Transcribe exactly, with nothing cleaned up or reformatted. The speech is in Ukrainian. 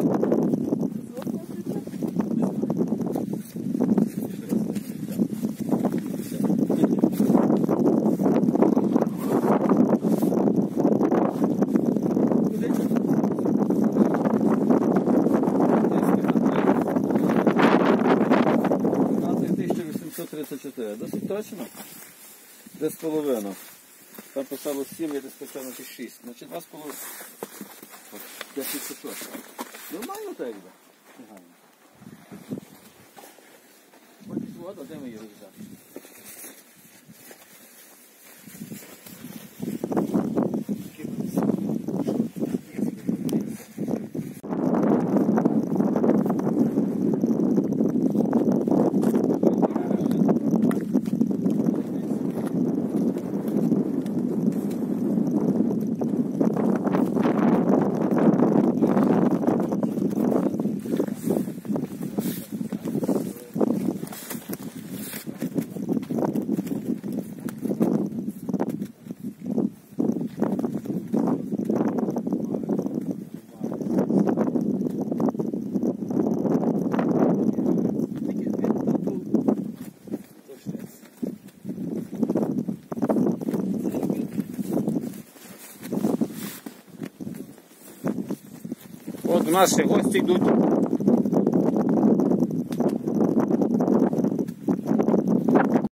тридцять чотири. Досить точно. Десь половину. Там писало сім, я десь поставив на шість. Значить два з половиною. десять соток. Нормально так якби? Нормально. Хочеш воду, де ми її взяти? От наші гості йдуть